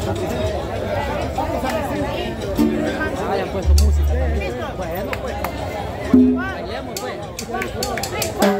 Hayan puesto música. Bueno, pues. Bailemos, pues.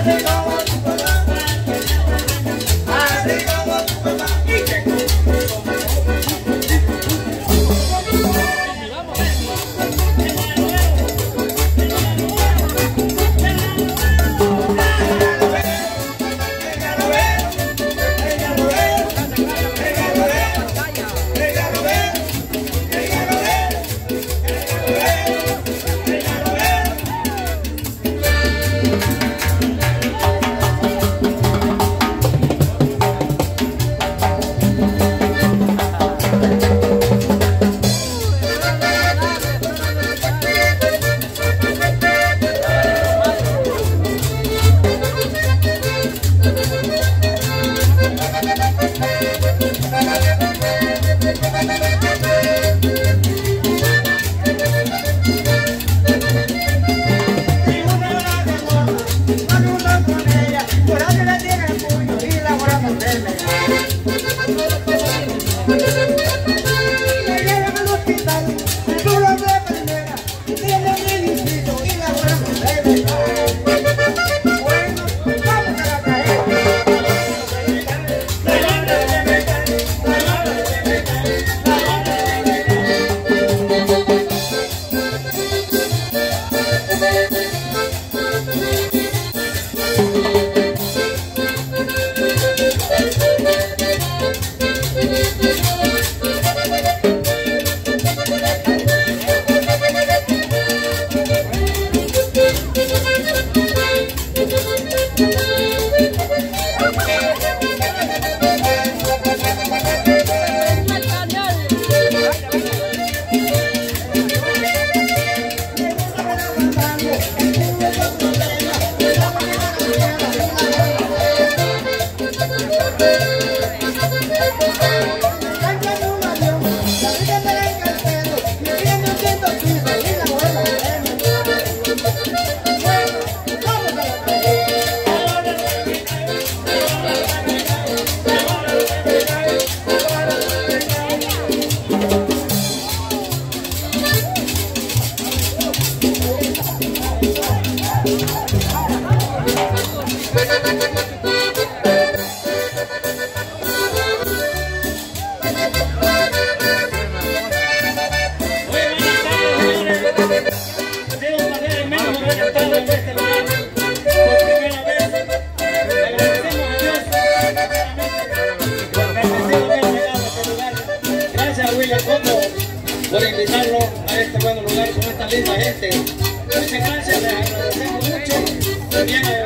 Por invitarlo a este buen lugar con esta linda gente. Muchas gracias, les agradecemos mucho. También a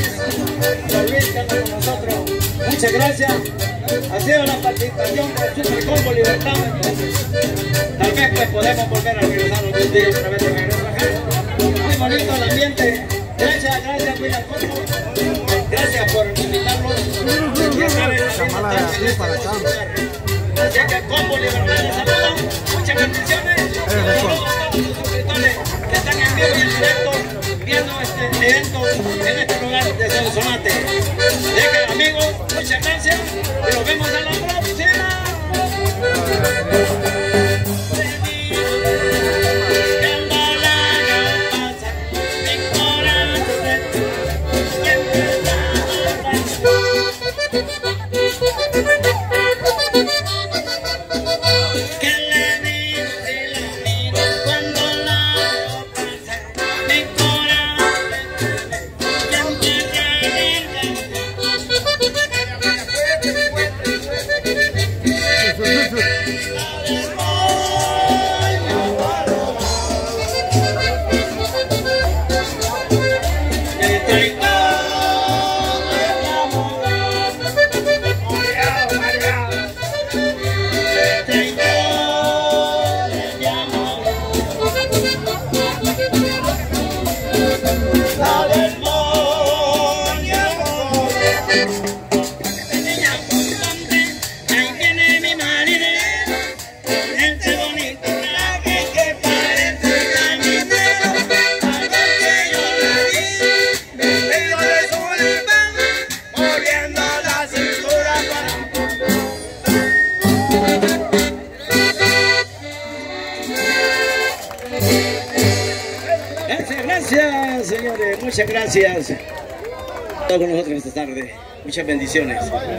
Don Luis que anda con nosotros. Muchas gracias. Ha sido la participación del Super Combo Libertad. Tal vez pues podemos volver a regresar un día otra vez de regreso acá. Muy bonito el ambiente. Gracias, William Combo. Gracias por invitarnos. Y acá así que Combo Libertad les saluda. Muchas bendiciones. Saludos a todos los suscriptores que están en vivo y en directo viendo este evento en este lugar de Sonsonate. Así que amigos, muchas gracias y nos vemos en la próxima. Gracias, señores, muchas gracias. Todo con nosotros esta tarde. Muchas bendiciones.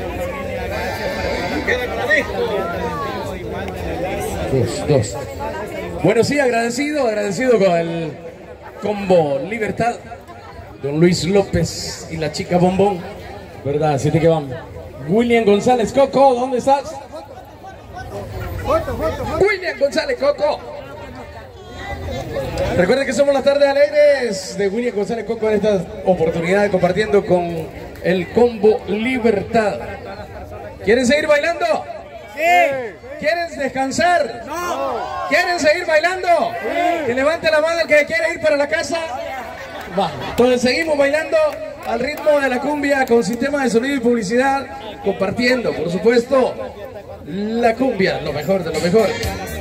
Dos. Bueno, sí, agradecido con el combo Libertad. Don Luis López y la chica Bombón. ¿Verdad? Así que van. William González Coco, ¿dónde estás? William González Coco. Recuerden que somos las tardes alegres de William González Coco en esta oportunidad compartiendo con el combo Libertad. ¿Quieren seguir bailando? Sí. ¿Quieren descansar? No. ¿Quieren seguir bailando? Sí. Que levante la mano el que quiere ir para la casa. Va. Entonces seguimos bailando al ritmo de la cumbia con sistema de sonido y publicidad, compartiendo, por supuesto, la cumbia, lo mejor de lo mejor.